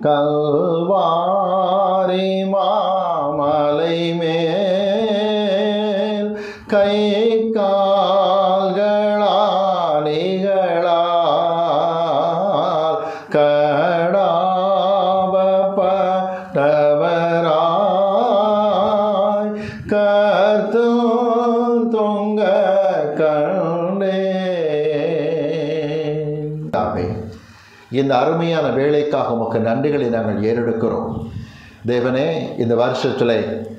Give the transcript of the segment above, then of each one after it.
கல்வாரி மாமலை மேல் கை கால்களானிகளால் கடாவப்பட்டவராய் கர்த்தர் தொங்க கண்டேன். இந்த அருமையான வேலைக்காக உமக்கு நன்றிகளை நாங்கள் ஏறெடுக்கிறோம். தேவனே, இந்த வருஷத்தில்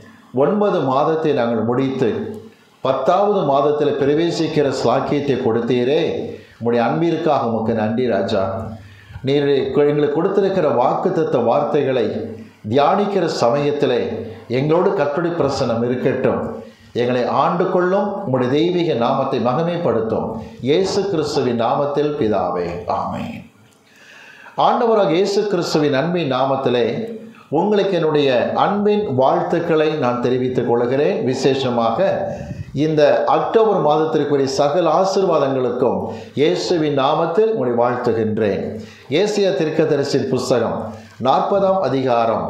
9 மாதத்தை நாங்கள் முடித்து 10வது மாதத்தில் பிரவேசிக்கிற ஸ்லாக்கியத்தை கொடுத்தீரே, உம்முடைய அன்பிற்காக உமக்கு நன்றி ராஜா. நீர் எங்களுக்கு கொடுத்திருக்கிற வாக்குத்தத்த வார்த்தைகளை தியானிக்கிற சமயத்தில் எங்களோடு கர்த்தருடைய பிரசன்னம் இருக்கட்டும். எங்களை ஆண்டு கொள்ளும் உம்முடைய தெய்வீக நாமத்தை மகிமைப்படுத்தும். இயேசு கிறிஸ்துவின் நாமத்தில் பிதாவே, ஆமென். ஆண்டவராக இயேசு கிறிஸ்துவின் அன்பின் நாமத்திலே உங்களுக்கு என்னுடைய அன்பின் வாழ்த்துக்களை நான் தெரிவித்துக் கொள்கிறேன். விசேஷமாக இந்த அக்டோபர் மாதத்திற்குரிய சகல ஆசீர்வாதங்களுக்கும் இயேசுவின் நாமத்தில் உங்களை வாழ்த்துகின்றேன். ஏசாயா தீர்க்கதரிசியின் புஸ்தகம் 40ஆம் அதிகாரம்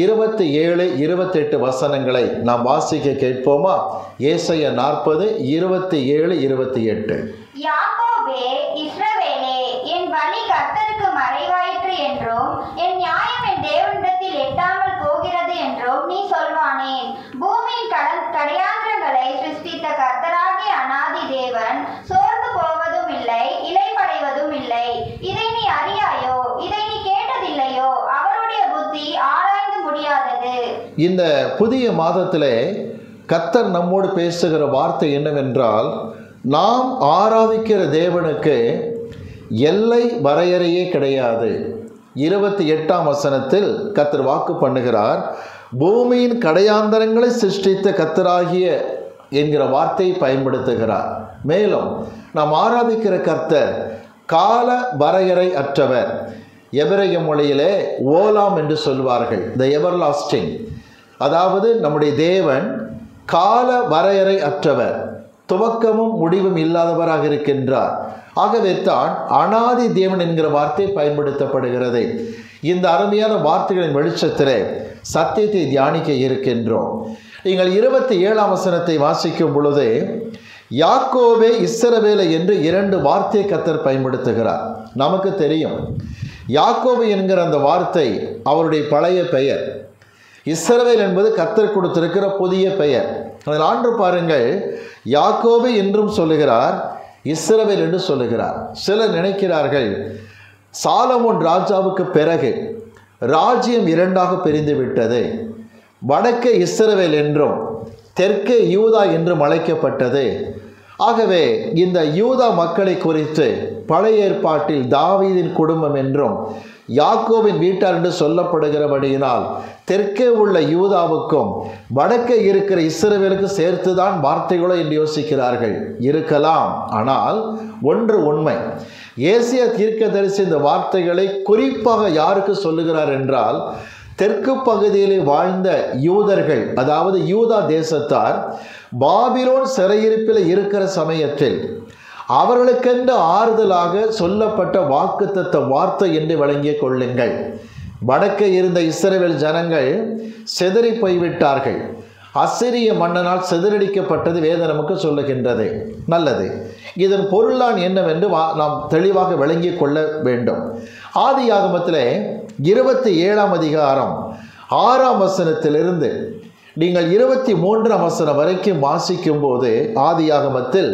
27, 28 வசனங்களை நாம் வாசிக்க கேட்போமா? ஏசாயா 40, 27, 28. யாக்கோபே, இஸ்ரவேலே, என் வழி கர்த்தருக்கு மறைவாயிற்று என்றும் என் நியாயம் என் தேவனிடத்தில் எட்டாமல் போகிறது என்றும் நீ சொல்வானேன். பூமியின் கடையாந்திரங்களை சிருஷ்டித்த கர்த்தராகிய அநாதி தேவன் சோர்ந்து போவதும் இல்லை, இளைப்படைவதும் இல்லை. இதை நீ அறியாயோ? இதை நீ கேட்டதில்லையோ? அவருடைய புத்தி ஆராய்ந்து முடியாதது. இந்த புதிய மாதத்திலே கர்த்தர் நம்மோடு பேசுகிற வார்த்தை என்னவென்றால், நாம் ஆராதிக்கிற தேவனுக்கு எல்லை வரையறையே கிடையாது. 28ஆம் வசனத்தில் கர்த்தர் வாக்கு பண்ணுகிறார், பூமியின் கடையாந்தரங்களை சிருஷ்டித்த கர்த்தராகிய என்கிற வார்த்தையை பயன்படுத்துகிறார். மேலும் நாம் ஆராதிக்கிற கர்த்தர் கால வரையறை அற்றவர். எபிரேய மொழியிலே ஓலாம் என்று சொல்வார்கள், த எவர்லாஸ்டிங். அதாவது நம்முடைய தேவன் கால வரையறை அற்றவர், துவக்கமும் முடிவும் இல்லாதவராக இருக்கின்றார். ஆகவே தான் அநாதி தேவன் என்கிற வார்த்தை பயன்படுத்தப்படுகிறது. இந்த அருமையான வார்த்தைகளின் வெளிச்சத்திலே சத்தியத்தை தியானிக்க இருக்கின்றோம். நீங்கள் 27ஆம் வசனத்தை வாசிக்கும் பொழுது யாக்கோபே, இஸ்ரவேலே என்று 2 வார்த்தையை கர்த்தர் பயன்படுத்துகிறார். நமக்கு தெரியும், யாக்கோபு என்கிற அந்த வார்த்தை அவருடைய பழைய பெயர். இஸ்ரவேல் என்பது கர்த்தர் கொடுத்திருக்கிற புதிய பெயர். அதில் ஆண்டு பாருங்கள், யாக்கோபு என்றும் சொல்லுகிறார், இஸ்ரவேல் என்று சொல்லுகிறார். சிலர் நினைக்கிறார்கள், சாலமோன் ராஜாவுக்கு பிறகு ராஜ்யம் 2ஆக பிரிந்து விட்டது. வடக்கே இஸ்ரவேல் என்றும் தெற்கே யூதா என்றும் அழைக்கப்பட்டது. ஆகவே இந்த யூதா மக்களை குறித்து பழைய ஏற்பாட்டில் தாவீதின் குடும்பம் என்றும் யாக்கோபின் வீட்டார் என்று சொல்லப்படுகிறபடியினால் தெற்கே உள்ள யூதாவுக்கும் வடக்கே இருக்கிற இஸ்ரவேலுக்கு சேர்த்துதான் வார்த்தைகளோ என்று யோசிக்கிறார்கள். இருக்கலாம். ஆனால் ஒன்று உண்மை, ஏசாயா தீர்க்கதரிசி இந்த வார்த்தைகளை குறிப்பாக யாருக்கு சொல்லுகிறார் என்றால், தெற்கு பகுதியிலே வாழ்ந்த யூதர்கள், அதாவது யூதா தேசத்தார் பாபிலோன் சிறையிருப்பில் இருக்கிற சமயத்தில் அவர்களுக்கென்று ஆறுதலாக சொல்லப்பட்ட வாக்குத்தத்த வார்த்தை என்று வழங்கிக் கொள்ளுங்கள். வடக்கே இருந்த இஸ்ரவேல் ஜனங்கள் சிதறி போய்விட்டார்கள். அசிரிய மன்னனால் சிதறடிக்கப்பட்டது வேதம் நமக்கு சொல்லுகின்றது. நல்லது, இதன் பொருளான் என்னவென்று நாம் தெளிவாக விளங்கிக் கொள்ள வேண்டும். ஆதியாகமத்திலே 27ஆம் அதிகாரம் 6ஆம் வசனத்திலிருந்து நீங்கள் 23ஆம் வசனம் வரைக்கும் வாசிக்கும் போது, ஆதியாகமத்தில்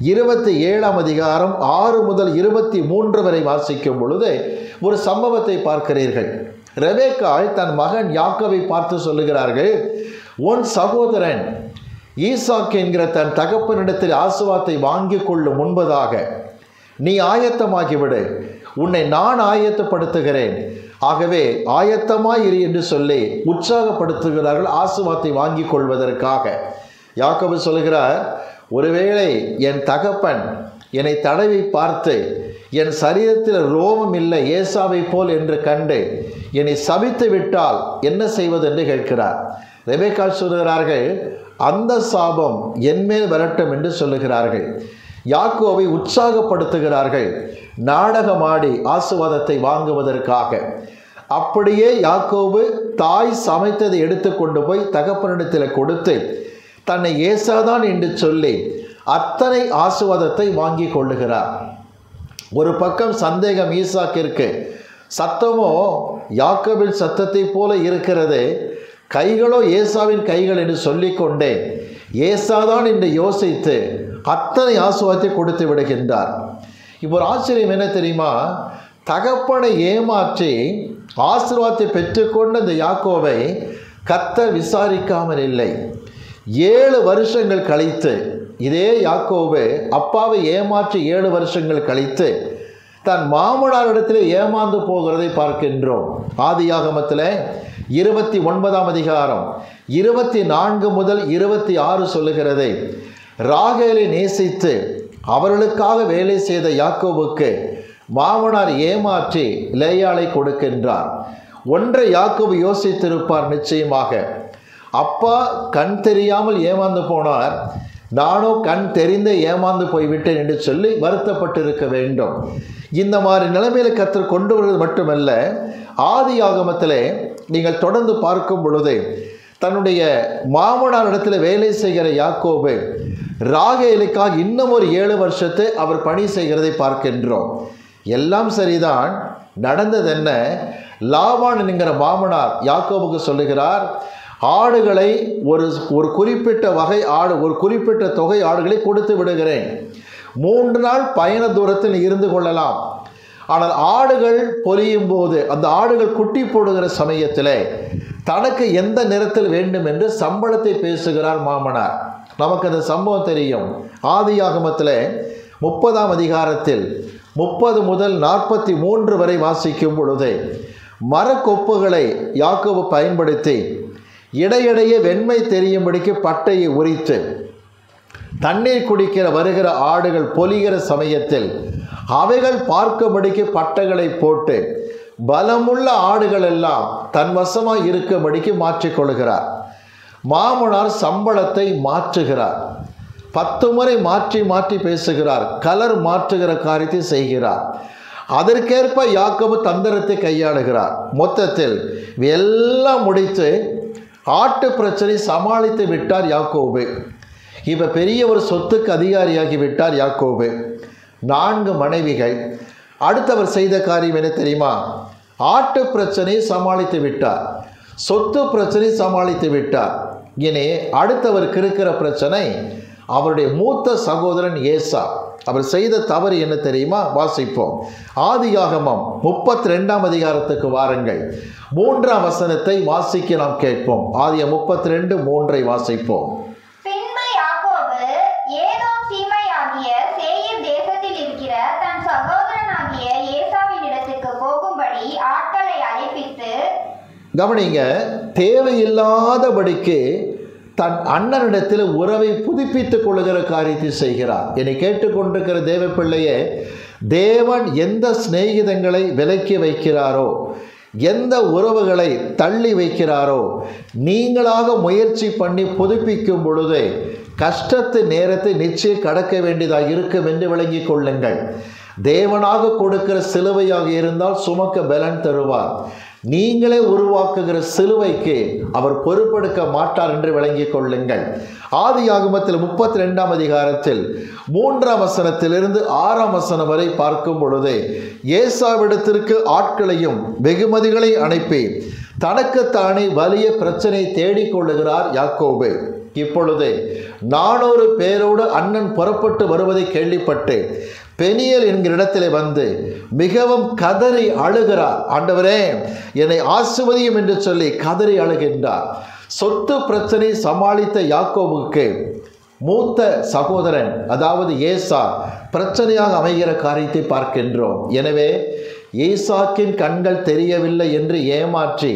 27ஆம் அதிகாரம் 6 முதல் 23 வரை வாசிக்கும் பொழுது ஒரு சம்பவத்தை பார்க்கிறீர்கள். ரெபேக்காள் தன் மகன் யாக்கோபை பார்த்து சொல்லுகிறார்கள், உன் சகோதரன் ஈசாக்கு என்கிற தன் தகப்பனிடத்தில் ஆசீர்வாதத்தை வாங்கி கொள்ளும் முன்பதாக நீ ஆயத்தமாகிவிடு, உன்னை நான் ஆயத்தப்படுத்துகிறேன், ஆகவே ஆயத்தமாயிரு என்று சொல்லி உற்சாகப்படுத்துகிறார்கள் ஆசீர்வாதத்தை வாங்கி கொள்வதற்காக. யாக்கோபு சொல்கிறார், ஒருவேளை என் தகப்பன் என்னை தடவி பார்த்து என் சரீரத்தில் ரோமம் இல்லை ஏசாவை போல் என்று கண்டு என்னை சபித்து விட்டால் என்ன செய்வது என்று கேட்கிறார். ரெபேக்காள் சொல்கிறார்கள், அந்த சாபம் என்மேல் வரட்டும் என்று சொல்லுகிறார்கள். யாக்கோபை உற்சாகப்படுத்துகிறார்கள் நாடகமாடி ஆசீர்வாதத்தை வாங்குவதற்காக. அப்படியே யாக்கோபு தாய் சமைத்ததை எடுத்து கொண்டு போய் தகப்பனிடத்தில் கொடுத்து தன்னை ஏசாதான் என்று சொல்லி அத்தனை ஆசீர்வாதத்தை வாங்கி கொள்ளுகிறார். ஒரு பக்கம் சந்தேகம் ஈசாக்கிற்கு, சத்தமோ யாக்கோபின் சத்தத்தை போல இருக்கிறது, கைகளோ ஏசாவின் கைகள் என்று சொல்லிக்கொண்டே ஏசாதான் என்று யோசித்து அத்தனை ஆசீர்வாதத்தை கொடுத்து விடுகின்றார். இப்போ ஒரு ஆச்சரியம் என்ன தெரியுமா? தகப்பனை ஏமாற்றி ஆசீர்வாதத்தை பெற்றுக்கொண்ட இந்த யாக்கோபை கர்த்தர் விசாரிக்காமல் இல்லை. 7 வருஷங்கள் கழித்து இதே யாக்கோபு அப்பாவை ஏமாற்றி 7 வருஷங்கள் கழித்து தன் மாமனாரிடத்தில் ஏமாந்து போகிறதை பார்க்கின்றோம். ஆதியாகமத்தில் 29ஆம் அதிகாரம் 24 முதல் 26 சொல்லுகிறது, ராகேலை நேசித்து அவர்களுக்காக வேலை செய்த யாக்கோபுக்கு மாமனார் ஏமாற்றி லேயாளை கொடுக்கின்றார். ஒன்றை யாக்கோபு யோசித்திருப்பார் நிச்சயமாக, அப்பா கண் தெரியாமல் ஏமாந்து போனார், நானோ கண் தெரிந்தே ஏமாந்து போய்விட்டேன் என்று சொல்லி வருத்தப்பட்டிருக்க வேண்டும். இந்த மாதிரி நிலைமையில் கர்த்தர் கொண்டு வருவது மட்டுமல்ல, ஆதியாகமத்திலே நீங்கள் தொடர்ந்து பார்க்கும் பொழுது தன்னுடைய மாமனார் இடத்துல வேலை செய்கிற யாக்கோபு ராகேலுக்காக இன்னும் ஒரு 7 வருஷத்தை அவர் பணி செய்கிறதை பார்க்கின்றோம். எல்லாம் சரிதான். நடந்தது என்ன? லாபான் என்கிற மாமனார் யாக்கோபுக்கு சொல்லுகிறார், ஆடுகளை ஒரு குறிப்பிட்ட வகை ஆடு, ஒரு குறிப்பிட்ட தொகை ஆடுகளை கொடுத்து விடுகிறேன், 3 நாள் பயண தூரத்தில் இருந்து கொள்ளலாம். ஆனால் ஆடுகள் பொலியும் போது, அந்த ஆடுகள் குட்டி போடுகிற சமயத்தில் தனக்கு எந்த நிறத்தில் வேண்டும் என்று சம்பளத்தை பேசுகிறார் மாமனார். நமக்கு அந்த சம்பவம் தெரியும். ஆதியாகமத்தில் 30ஆம் அதிகாரத்தில் 30 முதல் 43 வரை வாசிக்கும் பொழுது மரக்கொப்புகளை யாக்கோபு பயன்படுத்தி இடையிடையே வெண்மை தெரியும்படிக்கு பட்டையை உரித்து தண்ணீர் குடிக்கிற வருகிற ஆடுகள் பொலிகிற சமயத்தில் அவைகள் பார்க்கும்படிக்கு பட்டைகளை போட்டு பலமுள்ள ஆடுகள் எல்லாம் தன் வசமாக இருக்கும்படிக்கு மாற்றிக்கொள்கிறார். மாமனார் சம்பளத்தை மாற்றுகிறார். 10 முறை மாற்றி மாற்றி பேசுகிறார். கலர் மாற்றுகிற காரியத்தை செய்கிறார். அதற்கேற்ப யாக்கோபு தந்திரத்தை கையாளுகிறார். மொத்தத்தில் எல்லாம் முடித்து ஆட்டு பிரச்சனை சமாளித்து விட்டார் யாக்கோபு. இப்போ பெரிய ஒரு சொத்துக்கு அதிகாரியாகி விட்டார் யாக்கோபு. 4 மனைவிகள். அடுத்தவர் செய்த காரியம் என்ன தெரியுமா? ஆட்டு பிரச்சனையை சமாளித்து விட்டார், சொத்து பிரச்சனை சமாளித்து விட்டார். இனி அடுத்தவருக்கு இருக்கிற பிரச்சனை அவருடைய மூத்த சகோதரன் ஏசா. அவர் செய்த தவறு என்ன தெரியுமா? வாசிப்போம். ஆதியாகமம் 32ஆம் அதிகாரத்துக்கு வாருங்கள். 3ஆம் வசனத்தை வாசிக்க நாம் கேட்போம். ஆதியாகமம் 32:3 வாசிப்போம். பின்பு யாக்கோபு ஏதோம் சீமையாகிய சேயீர் தேசத்தில் இருக்கிற தன் சகோதரனாகிய ஏசாவின் இடத்துக்கு போகும்படி ஆட்களை அழைப்பித்து, கவனிங்க, தேவையில்லாதபடிக்கு தன் அண்ணனிடத்தில் உறவை புதுப்பித்துக் கொள்ளுகிற காரியத்தை செய்கிறார். என்னை கேட்டுக்கொண்டிருக்கிற தேவ பிள்ளையே, தேவன் எந்த சிநேகிதங்களை விலக்கி வைக்கிறாரோ, எந்த உறவுகளை தள்ளி வைக்கிறாரோ, நீங்களாக முயற்சி பண்ணி புதுப்பிக்கும் பொழுது கஷ்டத்து நேரத்தை நிச்சயம் கடக்க வேண்டியதாக இருக்கும் என்று விளங்கி கொள்ளுங்கள். தேவனாக கொடுக்கிற சிலுவையாக இருந்தால் சுமக்க பலன் தருவார். நீங்களே உருவாக்குகிற சிலுவைக்கு அவர் பொறுப்பெடுக்க மாட்டார் என்று விளங்கிக் கொள்ளுங்கள். ஆதியாகமத்தில் 32ஆம் அதிகாரத்தில் 3ஆம் வசனத்திலிருந்து 6ஆம் வசனம் வரை பார்க்கும் பொழுது ஏசாவிடத்திற்கு ஆட்களையும் வெகுமதிகளை அனுப்பி தனக்குத்தானே வலிய பிரச்சனை தேடிக்கொள்ளுகிறார் யாக்கோபு. இப்பொழுது 400 பேரோடு அண்ணன் புறப்பட்டு வருவதை கேள்விப்பட்டு பெனியல் என்கிற இடத்திலே வந்து மிகவும் கதறி அழுகிறார். ஆண்டவரே, என்னை ஆசீர்வதியும் என்று சொல்லி கதறி அழுகின்றார். சொத்து பிரச்சனை சமாளித்த யாக்கோபுக்கு மூத்த சகோதரன், அதாவது ஏசா, பிரச்சனையாக அமைகிற காரியத்தை பார்க்கின்றோம். எனவே ஈசாக்கின் கண்கள் தெரியவில்லை என்று ஏமாற்றி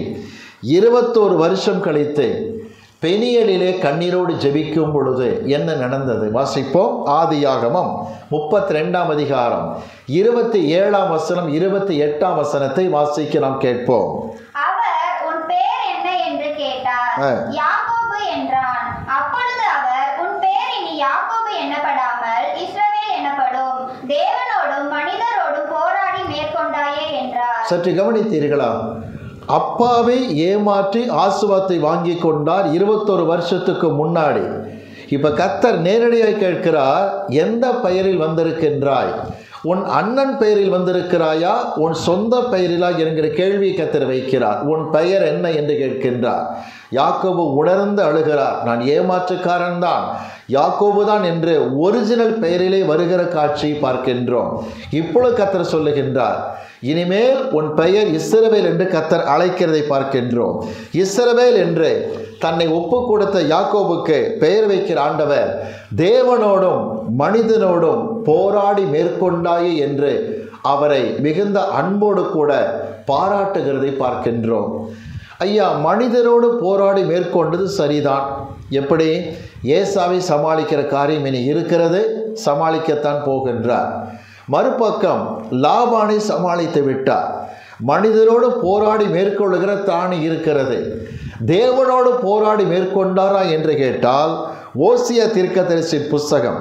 21 வருஷம் கழித்து பெனியலிலே கண்ணீரோடு ஜெபிக்கும் பொழுது என்ன நடந்தது? வாசிப்போம். ஆதியாகமம் 32ஆம் அதிகாரம் 27ஆம் வசனம் 28ஆம் வசனத்தை வாசிக்க நாம் கேட்போம். அவர் உன் பேர் என்ன என்று கேட்டார். யாக்கோபு என்றான். அப்பொழுது அவர், உன் பேர் இனி யாக்கோபு என்னப்படாமல் இஸ்ரவேல் என்னப்படும், தேவனோடும் மனிதரோடும் போராடி மேற்கொண்டாயே என்றார். சற்று கவனித்தீர்களா? அப்பாவை ஏமாற்றி ஆசீர்வாதத்தை வாங்கி கொண்டார் 21 வருஷத்துக்கு முன்னாடி. இப்ப கர்த்தர் நேரடியாக கேட்கிறார், எந்த பெயரில் வந்திருக்கின்றாய்? உன் அண்ணன் பெயரில் வந்திருக்கிறாயா, உன் சொந்த பெயரிலா என்கிற கேள்வி கர்த்தர் வைக்கிறார். உன் பெயர் என்ன என்று கேட்கின்றார். யாக்கோபு உணர்ந்து அழுகிறார், நான் ஏமாற்றுக்காரன் தான், யாக்கோபு தான் என்று ஒரிஜினல் பெயரிலே வருகிற காட்சி பார்க்கின்றோம். இப்பொழுது கர்த்தர் சொல்லுகின்றார், இனிமேல் உன் பெயர் இஸ்ரவேல் என்று கர்த்தர் அழைக்கிறதை பார்க்கின்றோம். இஸ்ரவேல் என்று தன்னை ஒப்பு கொடுத்த யாக்கோபுக்கு பெயர் வைக்கிற ஆண்டவர் தேவனோடும் மனிதனோடும் போராடி மேற்கொண்டாயே என்று அவரை மிகுந்த அன்போடு கூட பாராட்டுகிறதை பார்க்கின்றோம். ஐயா, மனிதனோடு போராடி மேற்கொண்டது சரிதான். எப்படி? ஏசாவை சமாளிக்கிற காரியம் இனி இருக்கிறது, சமாளிக்கத்தான் போகின்றார். மறுபக்கம் லாபானை சமாளித்து விட்டார். மனிதனோடு போராடி மேற்கொள்ளுகிற தானி இருக்கிறது. தேவனோடு போராடி மேற்கொண்டாரா என்று கேட்டால் ஓசியா தீர்க்கதரிசியின் புஸ்தகம்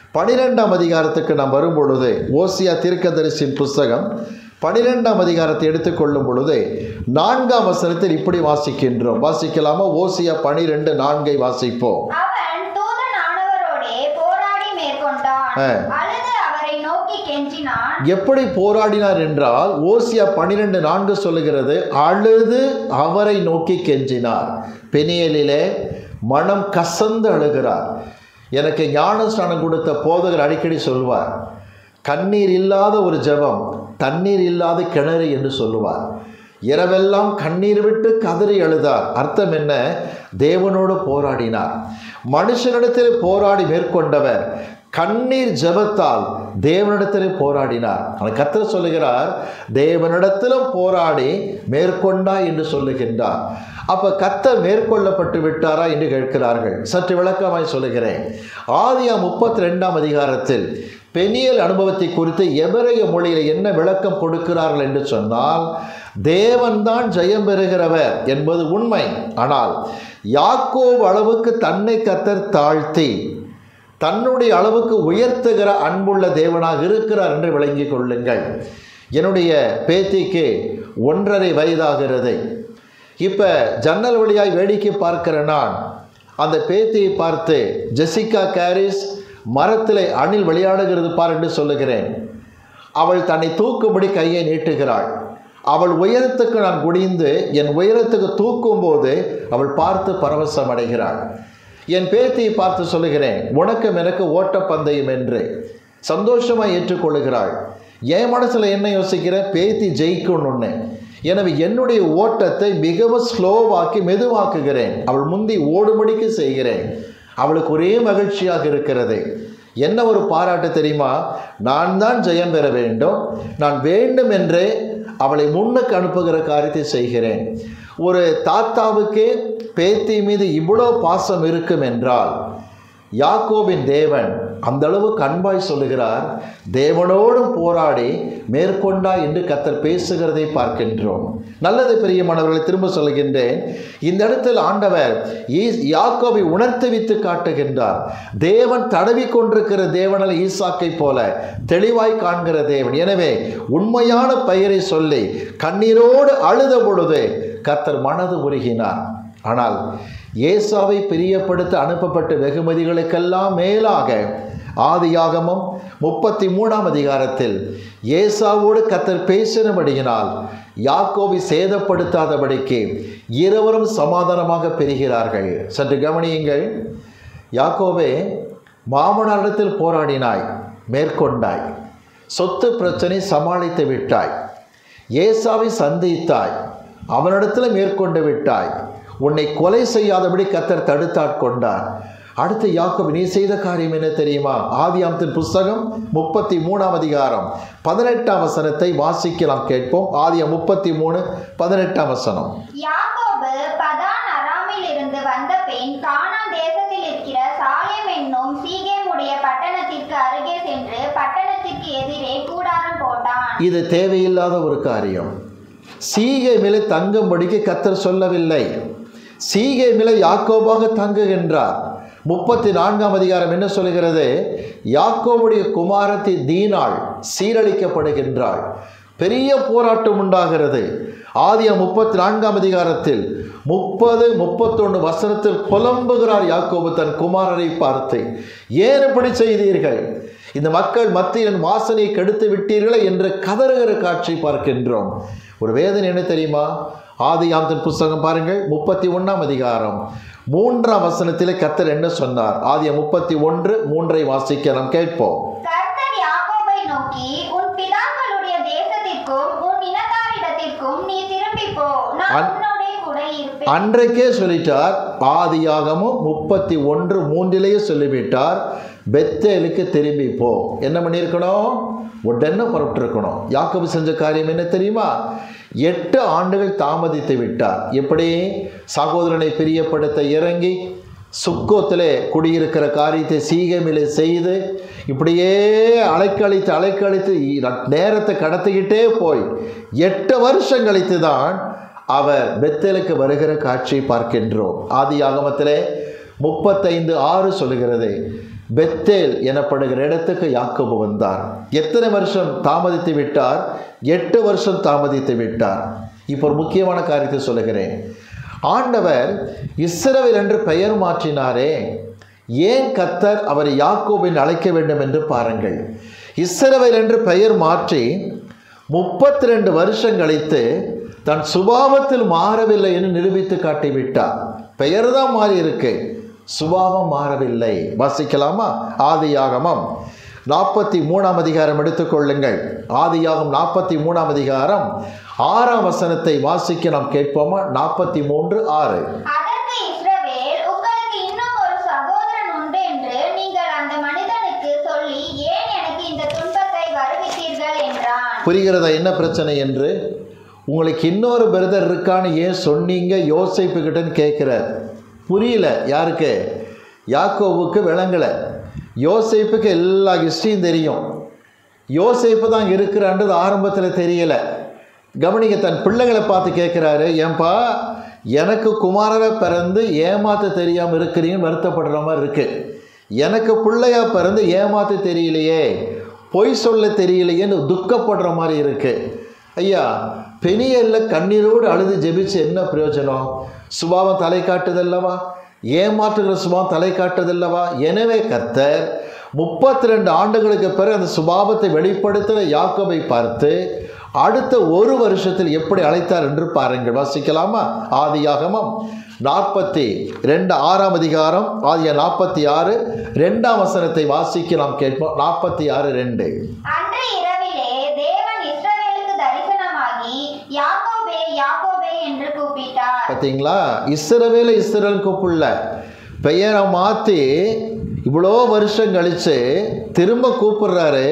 12ஆம் அதிகாரத்துக்கு நாம் வரும் பொழுது, ஓசியா தீர்க்கதரிசியின் புஸ்தகம் 12ஆம் அதிகாரத்தை எடுத்துக்கொள்ளும் பொழுது 4ஆம் வசனத்தில் இப்படி வாசிக்கின்றோம். வாசிக்கலாமா? ஓசியா 12:4 வாசிப்போம். அவன் தூதனானவரோடே போராடி மேற்கொண்டான், அழுது அவரை நோக்கி கெஞ்சினான். எப்படி போராடினார் என்றால் ஓசியா 12:4 சொல்லுகிறது, அழுது அவரை நோக்கி கெஞ்சினார். பெனியலிலே மனம் கசந்து அழுகிறார். எனக்கு ஞானஸ்நானம் கொடுத்த போதகர் அடிக்கடி சொல்வார், கண்ணீர் இல்லாத ஒரு ஜெபம் தண்ணீர் இல்லாத கிணறு என்று சொல்லுவார். இரவெல்லாம் கண்ணீர் விட்டு கதறி அழுதார். அர்த்தம் என்ன? தேவனோடு போராடினார். மனுஷனிடத்தில் போராடி மேற்கொண்டவர் கண்ணீர் ஜெபத்தால் தேவனிடத்தில் போராடினார். கர்த்தர் சொல்லுகிறார், தேவனிடத்திலும் போராடி மேற்கொண்டா என்று சொல்லுகின்றார். அப்ப கர்த்தர் மேற்கொள்ளப்பட்டு விட்டாரா என்று கேட்கிறார்கள். சற்று விளக்கமாய் சொல்லுகிறேன். ஆதியாகமம் 32ஆம் அதிகாரத்தில் பெனியல் அனுபவத்தை குறித்து எபிரேய மொழியில் என்ன விளக்கம் கொடுக்கிறார்கள் என்று சொன்னால், தேவன்தான் ஜெயம் பெறுகிறவர் என்பது உண்மை. ஆனால் யாக்கோபு அளவுக்கு தன்னை கர்த்தர் தாழ்த்தி தன்னுடைய அளவுக்கு உயர்த்துகிற அன்புள்ள தேவனாக இருக்கிறார் என்று விளங்கிக் கொள்ளுங்கள். என்னுடைய பேத்திக்கு 1.5 வயதாகிறது. இப்போ ஜன்னல் வழியாய் வேடிக்கை பார்க்கிற நான் அந்த பேத்தியை பார்த்து, ஜெசிகா கேரிஸ் மரத்திலே அணில் விளையாடுகிறது பார் என்று சொல்லுகிறேன். அவள் தன்னை தூக்கும்படி கையை நீட்டுகிறாள். அவள் உயரத்துக்கு நான் குனிந்து என் உயரத்துக்கு தூக்கும் போது அவள் பார்த்து பரவசம் அடைகிறாள். என் பேத்தியை பார்த்து சொல்லுகிறேன், உனக்கும் எனக்கு ஓட்டப்பந்தயம் என்று சந்தோஷமாக ஏற்றுக்கொள்ளுகிறாள். என் மனசில் என்ன யோசிக்கிறேன்? பேத்தி ஜெயிக்கணும்னு. எனவே என்னுடைய ஓட்டத்தை மிகவும் ஸ்லோவாக்கி மெதுவாக்குகிறேன். அவள் முந்தி ஓடும்படிக்கு செய்கிறேன். அவளுக்கு ஒரே மகிழ்ச்சியாக இருக்கிறது. என்ன ஒரு பாராட்டு தெரியுமா? நான் தான் ஜெயம் பெற வேண்டும், நான் வேண்டும் என்றே அவளை முன்னுக்கு அனுப்புகிற காரியத்தை செய்கிறேன். ஒரு தாத்தாவுக்கு பேத்தி மீது இவ்வளோ பாசம் இருக்கும் என்றால் யாக்கோபின் தேவன் அந்த அளவுக்கு அன்பாய் சொல்லுகிறார், தேவனோடும் போராடி மேற்கொண்டா என்று கர்த்தர் பேசுகிறதை பார்க்கின்றோம். நல்லது பிரியமானவர்களை, திரும்ப சொல்லுகின்றேன். இந்த இடத்தில் ஆண்டவர் யாக்கோபை உணர்த்துவித்து காட்டுகின்றார். தேவன் தடவி கொண்டிருக்கிற தேவனல்ல, ஈசாக்கை போல தெளிவாய் காண்கிற தேவன். எனவே உண்மையான பெயரை சொல்லி கண்ணீரோடு அழுத பொழுது கர்த்தர் மனது உருகினார். ஆனால் ஏசாவை பிரியப்படுத்த அனுப்பப்பட்ட வெகுமதிகளுக்கெல்லாம் மேலாக ஆதியாகமம் 33ஆம் அதிகாரத்தில் ஏசாவோடு கர்த்தர் பேசினபடியினால் யாக்கோபை சேதப்படுத்தாதபடிக்கு இருவரும் சமாதானமாக பெறுகிறார்கள். சற்று கவனியுங்கள். யாக்கோபே, மாமனாரிடத்தில் போராடினாய், மேற்கொண்டாய். சொத்து பிரச்சனை சமாளித்து விட்டாய். ஏசாவை சந்தித்தாய், அவனிடத்தில் மேற்கொண்டு விட்டாய். உன்னை கொலை செய்யாதபடி கர்த்தர் தடுத்தாட்கொண்டார். அடுத்து யாக்கோபு நீ செய்த காரியம் என்ன தெரியுமா? ஆதியாகமத்தின் புஸ்தகம் 33ஆம் அதிகாரம் 18ஆம் வசனத்தை வாசிக்கலாம், கேட்போம். ஆதியாகமம் 33:18ஆம் வசனம். யாக்கோபு பதான் அராமில் இருந்து வந்த பின் கானான் தேசத்தில் இருக்கிற சாலேம் என்னும் சீகேமுடைய பட்டணத்திற்கு அருகே சென்று பட்டணத்திற்கு எதிரே கூடாரம் போட்டான். இது தேவையில்லாத ஒரு காரியம். சீகேமிலே தங்கும்படிக்கு கர்த்தர் சொல்லவில்லை. சீகேமிலே யாக்கோபாக தங்குகின்றார். 34ஆம் அதிகாரம் என்ன சொல்கிறது? யாக்கோபுடைய குமாரத்தி தீனாள் சீரழிக்கப்படுகின்றாள். பெரிய போராட்டம் உண்டாகிறது. ஆதியாகமம் 34ஆம் அதிகாரத்தில் 30-31 வசனத்தில் புலம்புகிறார் யாக்கோபு தன் குமாரரை பார்த்து, ஏன் இப்படி செய்தீர்கள், இந்த மக்கள் மத்தியில் வாசனையை கெடுத்து விட்டீர்களே என்று கதறுகிற காட்சி பார்க்கின்றோம். ஒரு வேதனை என்ன தெரியுமா? ஆதியாகமத்தின் புஸ்தகம் பாருங்கள், 31ஆம் அதிகாரம் 3ஆம் வசனத்திலே கர்த்தர் என்ன சொன்னார்? ஆதியாகமம் 31:3 வாசிக்க நாம் கேட்போம். கர்த்தர் யாக்கோபை நோக்கி, உன் பிதாக்களுடைய தேசத்திற்கும் உன் இனத்தாரிடத்திற்கும் நீ திரும்பி போ, நான் உன்னோடே கூட இருப்பேன். அன்றைக்கே சொல்லிட்டார். ஆதியாகமம் 31:3 சொல்லிவிட்டார், பெத்தேலுக்கு திரும்பி போ. என்ன பண்ணியிருக்கணும்? உடனே புறப்பட்டு இருக்கணும். யாக்கோபு செஞ்ச காரியம் என்ன தெரியுமா? 8 ஆண்டுகள் தாமதித்து விட்டார். எப்படி? சகோதரனை பிரியப்படுத்த இறங்கி சுக்கோத்திலே குடியிருக்கிற காரியத்தை சீகமிலே செய்து இப்படியே அலைக்கழித்து நேரத்தை கடத்திக்கிட்டே போய் 8 வருஷம் கழித்து தான் அவர் பெத்தேலுக்கு வருகிற காட்சியை பார்க்கின்றோம். ஆதியாகமத்திலே 35:6 சொல்லுகிறது, பெத்தேல் எனப்படுகிற இடத்துக்கு யாக்கோபு வந்தார். எத்தனை வருஷம் தாமதித்து விட்டார்? 8 வருஷம் தாமதித்து விட்டார். இப்போ ஒரு முக்கியமான காரியத்தை சொல்லுகிறேன். ஆண்டவர் இஸ்ரவேல் என்று பெயர் மாற்றினாரே, ஏன் கர்த்தர் அவரை யாக்கோபின் அழைக்க வேண்டும் என்று பாருங்கள். இஸ்ரவேல் என்று பெயர் மாற்றி 32 வருஷம் கழித்து தன் சுபாவத்தில் மாறவில்லை என்று நிரூபித்து காட்டிவிட்டார். பெயர் தான் மாறி இருக்கு, சுபாவம் மாறவில்லை. வாசிக்கலாமா? ஆதியாகமம் 43ஆம் அதிகாரம் எடுத்துக்கொள்ளுங்கள். ஆதியாகமம் 43ஆம் அதிகாரம் 6ஆம் வசனத்தை வாசிக்க நாம் கேட்போமா? 43:6. அதற்கு இஸ்ரவேல், உங்களுக்கு இன்னும் ஒரு சகோதரன் உண்டு என்று நீங்கள் அந்த மனிதனுக்கு சொல்லி ஏன் எனக்கு இந்த துன்பத்தை வருவித்தீர்கள் என்றான். புரிகிறதா என்ன பிரச்சனை என்று? உங்களுக்கு இன்னொரு பிரதர் இருக்கான்னு ஏன் சொன்னீங்க யோசேப்பு கிட்டன்னு கேட்கிறார். புரியல. யாருக்கு? யாக்கோபுக்கு விளங்கலை. யோசேப்புக்கு எல்லா ஹிஸ்ட்ரியும் தெரியும். யோசேப்பு தான் இருக்கிறான்றது ஆரம்பத்தில் தெரியலை. கவனிங்க, தன் பிள்ளைகளை பார்த்து கேட்குறாரு, ஏன்பா எனக்கு குமாரரை பிறந்து ஏமாற்ற தெரியாமல் இருக்கிறீங்கன்னு வருத்தப்படுற மாதிரி இருக்கு. எனக்கு பிள்ளையா பிறந்து ஏமாற்ற தெரியலையே, பொய் சொல்ல தெரியலையேன்னு துக்கப்படுற மாதிரி இருக்கு. ஐயா, பெனியல்ல கண்ணீரோடு அழுது ஜெபிச்சு என்ன பிரயோஜனம்? சுபாவம் தலை காட்டுதல்லவா? ஏமாற்றுகிற சுபாவம் தலை காட்டுதல்லவா? எனவே கர்த்தர் 32 ஆண்டுகளுக்கு பிறகு அந்த சுபாவத்தை வெளிப்படுத்தின யாக்கோபை பார்த்து அடுத்த 1 வருஷத்தில் எப்படி அழைத்தார் என்று பாருங்கள். வாசிக்கலாமா? ஆதியாகமம் 42:6ஆம் அதிகாரம், ஆதியா 46 2ஆம் வசனத்தை வாசிக்க நாம் கேட்போம். 46:2. அன்று இரவிலே தேவன் இஸ்ரவேலுக்கு தரிசனமாகி யாக்கோபே யாக்கோபே என்று கூப்பிட்டார். பார்த்தீங்களா? இஸ்ரவேல் கூப்பிடல, பெயரை மாற்றி இவ்வளோ வருஷம் கழித்து திரும்ப கூப்பிடுறாரு.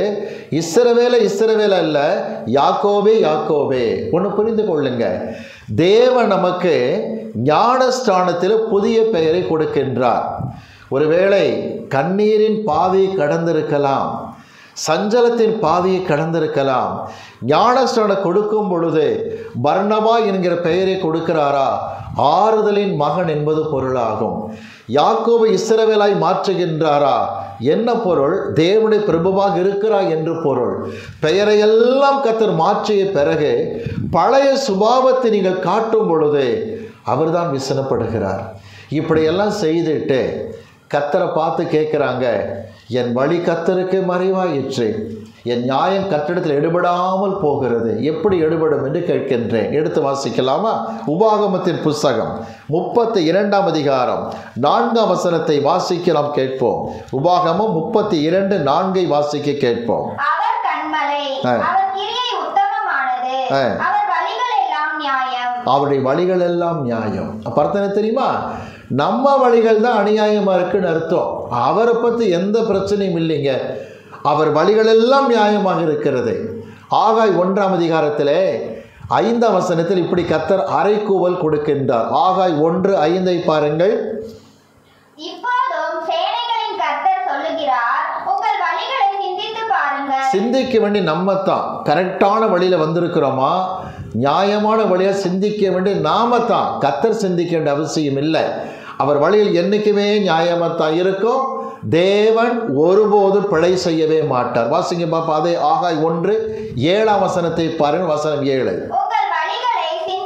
இஸ்ரவேல அல்ல, யாக்கோபே யாக்கோபே. ஒன்று புரிந்து கொள்ளுங்க, தேவன் நமக்கு ஞானஸ்தானத்தில் புதிய பெயரை கொடுக்கின்றார். ஒருவேளை கண்ணீரின் பாதையை கடந்திருக்கலாம், சஞ்சலத்தின் பாதையை கடந்திருக்கலாம். ஞானஸ்தானம் கொடுக்கும் பொழுது பர்னபா என்கிற பெயரை கொடுக்கிறாரா? ஆறுதலின் மகன் என்பது பொருளாகும். யாக்கோபு இஸ்ரவேலாய் மாற்றுகின்றாரா? என்ன பொருள்? தேவனுடைய பிரபுவாக இருக்கிறார் என்று பொருள். பெயரையெல்லாம் கர்த்தர் மாற்றிய பிறகு பழைய சுபாவத்தை நீங்கள் காட்டும் பொழுது அவர்தான் விசனப்படுகிறார். இப்படியெல்லாம் செய்துட்டு கர்த்தரை பார்த்து கேட்குறாங்க, என் வழி கர்த்தருக்கு மறைவாயிற்று, என் நியாயம் கர்த்தரிடத்தில் எடுபடாமல் போகிறது, எப்படி எடுபடும் என்று கேட்கின்றேன். எடுத்து வாசிக்கலாமா? உபாகமத்தின் புஸ்தகம் 32ஆம் அதிகாரம் 4ஆம் வசனத்தை வாசிக்க நாம் கேட்போம். உபாகமம் 32:4 வாசிக்க கேட்போம். அவர் கன்மலை, அவர் கிரியை உத்தமமானது, அவர் வழிகள் எல்லாம் நியாயம். அவருடைய வழிகள் எல்லாம் நியாயம். அர்த்தம் தெரியுமா? நம்ம வழிகள் தான் அநியாயமா இருக்குன்னு அர்த்தம். அவரை பற்றி எந்த பிரச்சனையும் இல்லைங்க. அவர் வழிகள் எல்லாம் நியாயமாக இருக்கிறது. ஆகாய் 1ஆம் அதிகாரத்திலே 5ஆம் வசனத்தில் இப்படி கர்த்தர் அறைகூவல் கொடுக்கின்றார். ஆகாய் 1:5 பாருங்கள். இப்போதும் சேனைகளின் கர்த்தர் சொல்லுகிறார், உங்கள் வழிகளை சிந்தித்து பாருங்கள். சிந்திக்க வேண்டிய நம்ம தான் கரெக்டான வழியில வந்திருக்கிறோமா? நியாயமான வழியா சிந்திக்க வேண்டிய நாம தான். கர்த்தர் சிந்திக்க வேண்டிய அவசியம் இல்லை. அவர் வழியில் என்னைக்குமே நியாயமாத்தான் இருக்கும். தேவன் ஒருபோதும் பிழை செய்யவே மாட்டார். வாசிங்க பாப்பா, அதே ஆகாய் 1:7 வசனத்தை பாருங்கள். வசனம் 7. உங்கள் வழிகளை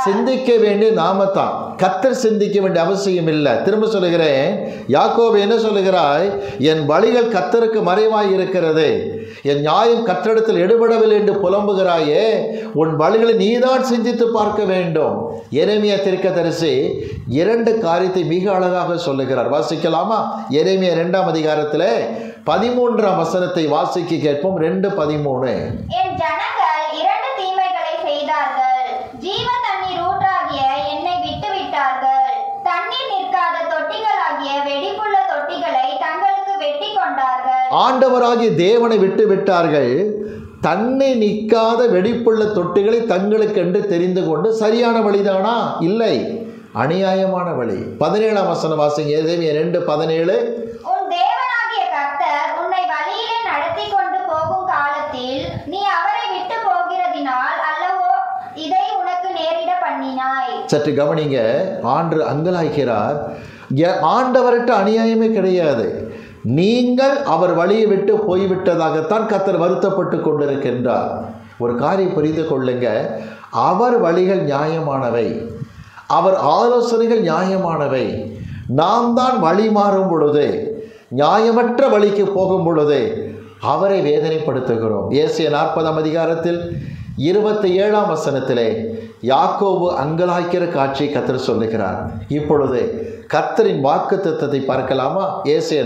சிந்திக்க வேண்டிய நாம தான், கர்த்தர் சிந்திக்க வேண்டிய அவசியம் இல்லை. திரும்ப சொல்லுகிறேன், யாக்கோபு என்ன சொல்லுகிறாய்? என் வழிகள் கர்த்தருக்கு மறைவாய் இருக்கிறது, என் நியாயம் கர்த்தரிடத்தில் எடுபடவில்லை என்று புலம்புகிறாயே, உன் வழிகளை நீதான் சிந்தித்து பார்க்க வேண்டும். எரேமியா தீர்க்கதரிசி 2 காரியத்தை மிக அழகாக சொல்லுகிறார். வாசிக்கலாமா? எரேமியா 2ஆம் அதிகாரத்தில் 13ஆம் வசனத்தை வாசிக்க கேட்போம். 2:13. என் ஜனங்கள் 2 தீமைகளை செய்தார்கள். ஜீவ தண்ணீர் ஊற்றாகிய என்னை விட்டு விட்டார்கள். தண்ணீர் நிற்காத தொட்டிகளாகிய வெடிப்புள்ள தொட்டிகளை தங்களுக்கு வெட்டி கொண்டார்கள். ஆண்டவராகிய தேவனை விட்டு விட்டார்கள், தன்னை நிற்காத வெடிப்புள்ள தொட்டிகளை தங்களுக்கு என்று தெரிந்து கொண்டு. சரியான வழிதானா? இல்லை, அநியாயமான வழி. 17ஆம் வசனம் வாசிங்க. எரேமியா 2:17. உன் தேவனாகிய கர்த்தர் உன்னை வழியிலே நடத்தி கொண்டு போகும் காலத்தில் நீ அவரை விட்டு போகிறதினால் அல்லவோ இதை உனக்கு நேரிட பண்ணினாய். சற்று கவனிங்க, ஆண்டு அங்கலாய்க்கிறார். ஆண்டவர்கிட்ட அநியாயமே கிடையாது, நீங்கள் அவர் வழியை விட்டு போய்விட்டதாகத்தான் கர்த்தர் வருத்தப்பட்டு கொண்டிருக்கின்றார். ஒரு காரியம் புரிந்து கொள்ளுங்க, அவர் வழிகள் நியாயமானவை, அவர் ஆலோசனைகள் நியாயமானவை. நாம் தான் வழி மாறும் பொழுது, நியாயமற்ற வழிக்கு போகும் பொழுது அவரை வேதனைப்படுத்துகிறோம். ஏசாயா 40ஆம் அதிகாரத்தில் 27ஆம் வசனத்திலே யாக்கோபு அங்கலாய்க்கிற காட்சி கர்த்தர் சொல்லுகிறார். இப்பொழுது கர்த்தரின் வாக்குத்தத்தத்தை பார்க்கலாமா? ஏசாயா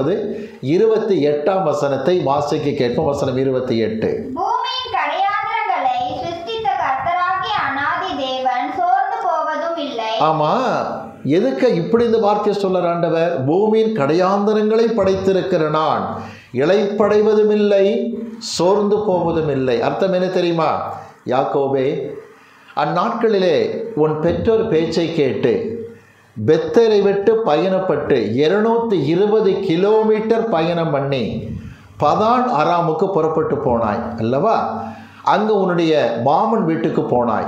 40:28ஆம் வசனத்தை வாசிக்க கேட்போம். வசனம் 28. பூமியின் கடையாந்திரங்களை சிருஷ்டித்த கர்த்தராகிய அநாதி தேவன் சோர்ந்து போவதும் இல்லை. ஆமா, எதுக்கு இப்படி இந்த வார்த்தை சொல்ல ஆண்டவர்? பூமியின் கடையாந்தரங்களை படைத்திருக்கிற நான் இளைப்படைவதும் இல்லை, சோர்ந்து போவதும் இல்லை. அர்த்தம் என்ன தெரியுமா? யாக்கோபே, அந்நாட்களிலே உன் பெற்றோர் பேச்சை கேட்டு பெத்தேலை விட்டு பயணப்பட்டு 220 கிலோமீட்டர் பயணம் பண்ணி பதான் அராமுக்கு புறப்பட்டு போனாய் அல்லவா? அங்கே உன்னுடைய மாமன் வீட்டுக்கு போனாய்.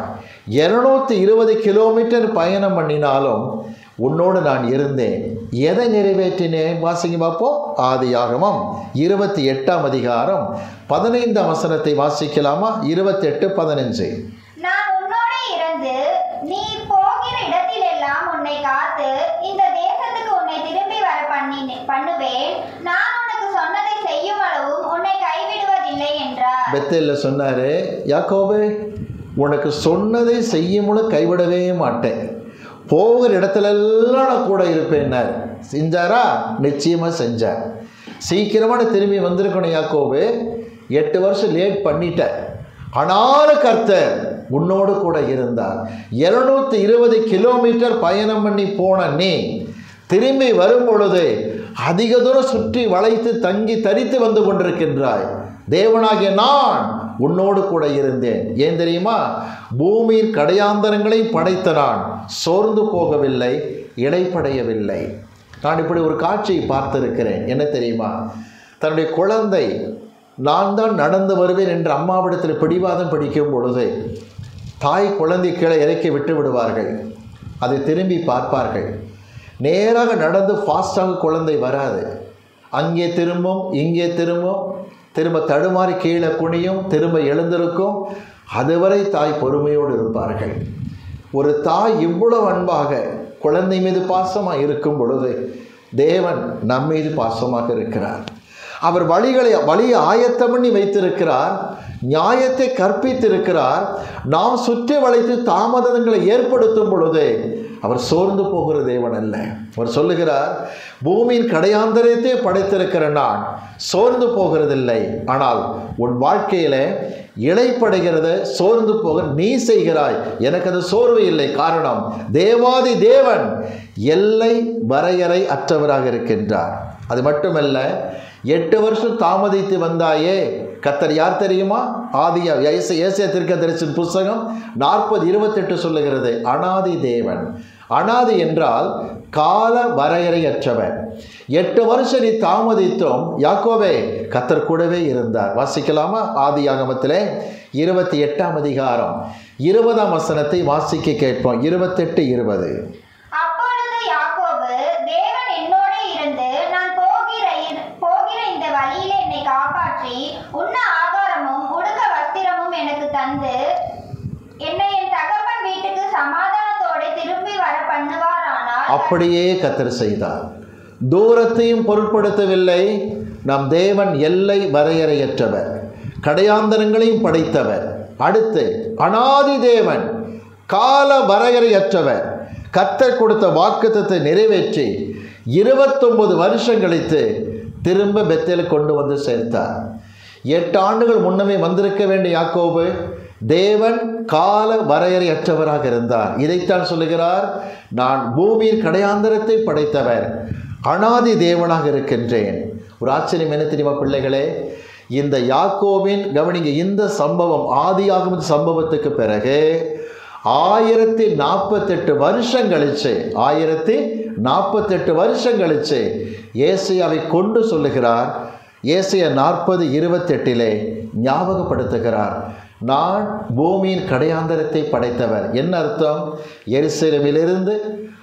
220 கிலோமீட்டர் பயணம் பண்ணினாலும் உன்னோடு நான் இருந்தேன். எதை நிறைவேற்றினேன்? வாசிங்க பார்ப்போம். ஆதியாகமம் 28ஆம் அதிகாரம் 15ஆம் வசனத்தை வாசிக்கலாமா? 28:15. நான் உன்னோடு இருந்து நீ போகிற இடத்திலெல்லாம் உன்னை காத்து இந்த தேசத்துக்கு உன்னை திரும்பி வர பண்ணுவேன். நான் உனக்கு சொன்னதை செய்யும் அளவும் உன்னை கைவிடுவதில்லை என்றார். பெத்தேல்ல சொன்னாரு, யாக்கோபே, உனக்கு சொன்னதை செய்யும் கைவிடவே மாட்டேன், போகிற இடத்துலெல்லாம் நான் கூட இருப்பேன்னார். செஞ்சாரா? நிச்சயமா செஞ்சார். சீக்கிரமாக திரும்பி வந்திருக்கணும் யாக்கோபு. 8 வருஷம் லேட் பண்ணிட்ட, ஆனாலும் கர்த்தர் உன்னோடு கூட இருந்தார். 220 கிலோமீட்டர் பயணம் பண்ணி போன நீ திரும்பி வரும் பொழுது அதிக தூரம் சுற்றி வளைத்து தங்கி தரித்து வந்து கொண்டிருக்கின்றாய். தேவனாகிய நான் உன்னோடு கூட இருந்தேன். ஏன் தெரியுமா? பூமியின் கடையாந்தரங்களை படைத்த நான் சோர்ந்து போகவில்லை, இளைப்படையவில்லை. நான் இப்படி ஒரு காட்சியை பார்த்திருக்கிறேன். என்ன தெரியுமா? தன்னுடைய குழந்தை நான் தான் நடந்து வருவேன் என்று அம்மாவிடத்தில் பிடிவாதம் பிடிக்கும் பொழுது தாய் குழந்தை கீழே இறக்கி விட்டு விடுவார்கள். அதை திரும்பி பார்ப்பார்கள். நேராக நடந்து ஃபாஸ்டாக குழந்தை வராது. அங்கே திரும்பும், இங்கே திரும்பும், திரும்ப தடுமாறி கீழே குனியும், திரும்ப எழுந்திருக்கும். அதுவரை தாய் பொறுமையோடு இருப்பார்கள். ஒரு தாய் இவ்வளவு அன்பாக குழந்தை மீது பாசமாக இருக்கும் பொழுது தேவன் நம் மீது பாசமாக இருக்கிறார். அவர் வழியை ஆயத்தம் பண்ணி வைத்திருக்கிறார், நியாயத்தை கற்பித்திருக்கிறார். நாம் சுற்றி வளைத்து தாமதங்களை ஏற்படுத்தும் பொழுது அவர் சோர்ந்து போகிற தேவன் அல்ல. அவர் சொல்லுகிறார், பூமியின் கடையாந்தரத்தை படைத்திருக்கிற நான் சோர்ந்து போகிறதில்லை. ஆனால் உன் வாழ்க்கையில இளைப்படைகிறத சோர்ந்து போக நீ செய்கிறாய். எனக்கு அது சோர்வு இல்லை. காரணம், தேவாதி தேவன் எல்லை வரையறை அற்றவராக இருக்கின்றார். அது மட்டுமல்ல, 8 வருஷம் தாமதித்து வந்தாயே. கர்த்தர் யார் தெரியுமா? ஏசாயா தீர்க்கதரிசியின் புத்தகம் 40:28 சொல்லுகிறது, அநாதி தேவன். அநாதி என்றால் கால வரையறையற்றவர். 8 வருஷம் நீ தாமதித்தும் யாக்கோபே கர்த்தர் கூடவே இருந்தார். வாசிக்கலாமா? ஆதியாகமத்திலே 28ஆம் அதிகாரம் 20ஆம் வசனத்தை வாசிக்க கேட்போம். 28:20. அப்பொழுது யாக்கோபு, தேவன் என்னோடு இருந்து நான் போகிற இந்த வழியிலே என்னை காப்பாற்றி உண்ண ஆகாரமும் உடுக்க வஸ்திரமும் எனக்கு தந்து என்னை என் தகப்பன் வீட்டுக்கு செய்தார். அப்படியே கர்த்தர் செய்தார். தூரத்தையும் பொருட்படுத்தவில்லை. நம் தேவன் எல்லை வரையறையற்றவர், கடையாந்தரங்களையும் படைத்தவர். அடுத்து அனாதி தேவன், கால வரையறையற்றவர். கர்த்தர் கொடுத்த வாக்குத்தத்தை நிறைவேற்றி 29 வருஷம் கழித்து திரும்ப பெத்தேல் கொண்டு வந்து சேர்த்தார். 8 ஆண்டுகள் முன்னமே வந்திருக்க வேண்டிய யாக்கோபு தேவன் கால வரையறையற்றவராக இருந்தார். இதைத்தான் சொல்லுகிறார், நான் பூமியின் கடையாந்தரத்தை படைத்தவர், அனாதி தேவனாக இருக்கின்றேன். ஒரு ஆச்சரியம் என்ன தெரியுமா பிள்ளைகளே? இந்த யாக்கோபின் கவனிங்க, இந்த சம்பவம் ஆதியாகம சம்பவத்துக்கு பிறகு 1048 வருஷம் கழிச்சு 1048 வருஷம் கழிச்சு ஏசாயாவை கொண்டு சொல்லுகிறார். ஏசாயா 40:28 ஞாபகப்படுத்துகிறார், நான் பூமியின் கடையாந்தரத்தை படைத்தவர். என்ன அர்த்தம்? எருசலேமிலிருந்து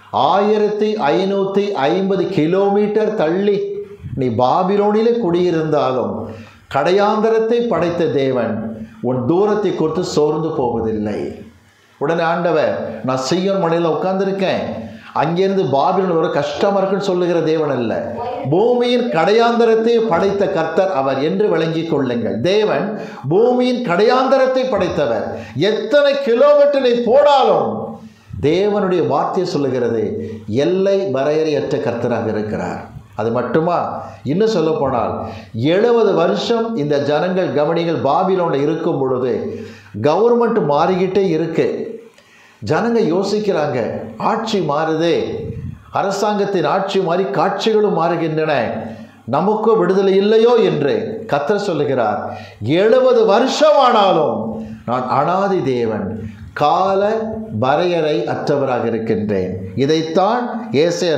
1550 கிலோமீட்டர் தள்ளி நீ பாபிலோனிலே குடியிருந்தாலும் கடையாந்தரத்தை படைத்த தேவன் உன் தூரத்தை குறித்து சோர்ந்து போவதில்லை. உடனே ஆண்டவர், நான் சீயோன் மலையில் உட்கார்ந்துருக்கேன், அங்கிருந்து பாபிலோன் ஒரு கஷ்டமா இருக்குன்னு சொல்லுகிற தேவன் அல்ல. பூமியின் கடையாந்தரத்தை படைத்த கர்த்தர் அவர் என்று விளங்கிக் கொள்ளுங்கள். தேவன் பூமியின் கடையாந்தரத்தை படைத்தவர். எத்தனை கிலோமீட்டர் நீ போனாலும் தேவனுடைய வார்த்தை சொல்லுகிறது, எல்லை வரையறையற்ற கர்த்தராக இருக்கிறார். அது மட்டுமா, இன்னும் சொல்ல போனால் 70 வருஷம் இந்த ஜனங்கள் கவனிகள் பாபிலோனில் இருக்கும் பொழுது கவர்மெண்ட் மாறிக்கிட்டே இருக்கு. ஜனங்க யோசிக்கிறாங்க, ஆட்சி மாறுதே, அரசாங்கத்தின் ஆட்சி மாறி காட்சிகளும் மாறுகின்றன, நமக்கு விடுதலை இல்லையோ என்று கர்த்தர் சொல்லுகிறார், 70 வருஷம் ஆனாலும் நான் அனாதி தேவன், கால வரையறை அற்றவராக இருக்கின்றேன். இதைத்தான் ஏசாயா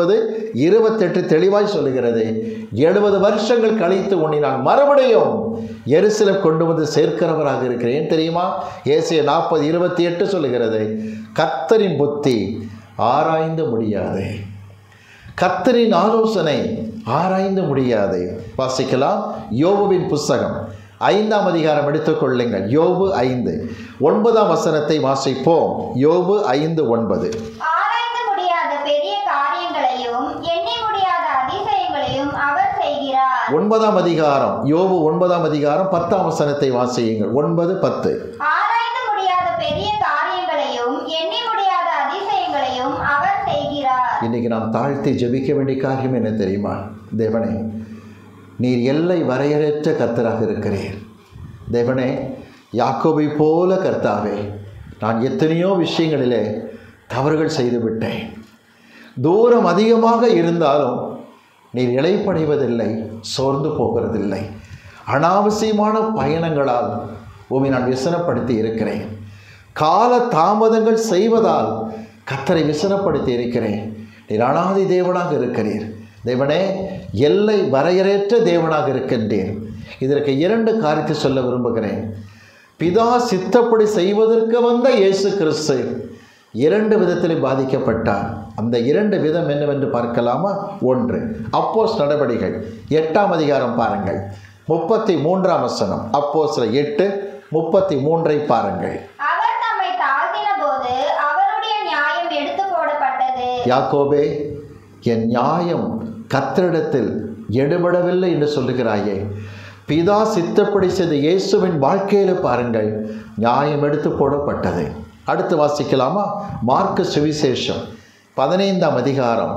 40:28 தெளிவாய் சொல்லுகிறது. 70 வருஷங்கள் கழித்து உன்னை நான் மறுபடியும் எருசலேம் கொண்டு வந்து சேர்க்கிறவராக இருக்கிறேன். தெரியுமா? ஏசாயா 40:28 சொல்லுகிறது, கர்த்தரின் புத்தி ஆராய்ந்து முடியாது, கர்த்தரின் ஆலோசனை ஆராய்ந்து முடியாது. வாசிக்கலாம், யோபுவின் புஸ்தகம் 5ஆம் அதிகாரம் எடுத்துக்கொள்ளுங்கள். யோபு 5:9 வசனத்தை வாசிப்போம். யோபு 5:9. ஆராய்ந்து முடியாத பெரிய காரியங்களையும் எண்ணி முடியாத அதிசயங்களையும் அவர் செய்கிறார். 9ஆம் அதிகாரம், யோபு 9ஆம் அதிகாரம் 10ஆம் வசனத்தை வாசியுங்கள். 9:10. ஆராய்ந்து முடியாத பெரிய காரியங்களையும் எண்ணி முடியாத அதிசயங்களையும் அவர் செய்கிறார். இன்னைக்கு நாம் தாழ்த்தி ஜெபிக்க வேண்டிய காரியம் என்ன தெரியுமா? தேவனே, நீர் எல்லை வரையறையற்ற கர்த்தராக இருக்கிறீர். தேவனே, யாக்கோபை போல கர்த்தாவே, நான் எத்தனையோ விஷயங்களிலே தவறுகள் செய்துவிட்டேன். தூரம் அதிகமாக இருந்தாலும் நீர் இளைப்படைவதில்லை, சோர்ந்து போகிறதில்லை. அனாவசியமான பயணங்களால் உம்மை நான் விசனப்படுத்தி இருக்கிறேன். கால தாமதங்கள் செய்வதால் கர்த்தரை விசனப்படுத்தி இருக்கிறேன். நீர் அனாதி தேவனாக இருக்கிறீர். தேவனே, எல்லை வரையறையற்ற தேவனாக இருக்கின்றீர். இதற்கு 2 காரியத்தை சொல்ல விரும்புகிறேன். பிதா சித்தப்படி செய்வதற்கு வந்த இயேசு கிறிஸ்து 2 விதத்தில் பாதிக்கப்பட்டார். அந்த 2 விதம் என்னவென்று பார்க்கலாமா? 1, அப்போஸ்தலர் நடபடிகள் 8ஆம் அதிகாரம் பாருங்கள், 33ஆம் வசனம். அப்போஸ்தலர் 8:33 பாருங்கள். அவர் நம்மை தாழ்த்தின போது அவருடைய நியாயம் எடுத்து போடப்பட்டது. யாக்கோபே, என் நியாயம் கர்த்தரிடத்தில் எடுபடவில்லை என்று சொல்லுகிறாயே. பிதா சித்தப்படி செய்த இயேசுவின் வாழ்க்கையில் பாருங்கள், நியாயம் எடுத்து போடப்பட்டது. அடுத்து வாசிக்கலாமா? மார்க்கு சுவிசேஷம் 15ஆம் அதிகாரம்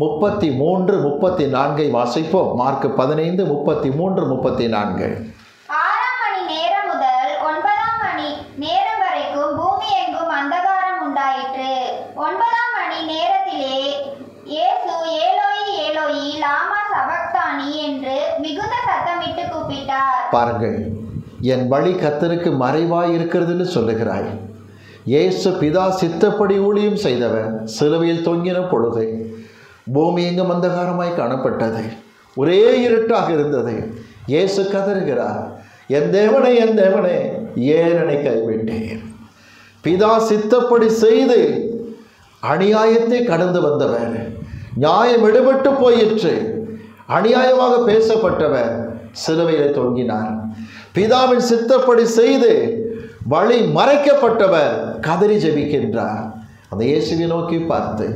33-34 வாசிப்போம். மார்க்கு 15:33-34. 6ஆம் மணி நேரம் முதல் 9ஆம் மணி நேரம் வரைக்கும் பூமி எங்கும் அந்தகாரம் உண்டாயிற்று. 9ஆம் மணி நேரத்திலே இயேசு ஏலோயி ஏலோயி லாமா சபக்தானி என்று மிகுந்த சத்தமிட்டு கூப்பிட்டார். பாருங்கள், என் வழி கர்த்தருக்கு மறைவாய் இருக்கிறதுன்னு சொல்லுகிறாய். இயேசு பிதா சித்தப்படி ஊழியம் செய்தவர். சிலுவையில் தொங்கின பொழுது பூமி எங்கும் அந்தகாரமாய் காணப்பட்டது, ஒரே இருட்டாக இருந்தது. இயேசு கதறுகிறார், என் தேவனே, என் தேவனே, ஏன் என்னை கைவிட்டேன்? பிதா சித்தப்படி செய்து அநியாயத்தை கடந்து வந்தவர், நியாயம் எடுபட்டு போயிற்று, அநியாயமாக பேசப்பட்டவர் சிலுவையில் தொங்கினார். பிதாவின் சித்தப்படி செய்து வழி மறைக்கப்பட்டவர் கதறி ஜெபிக்கின்றார். அந்த இயேசுவை நோக்கி பார்த்து,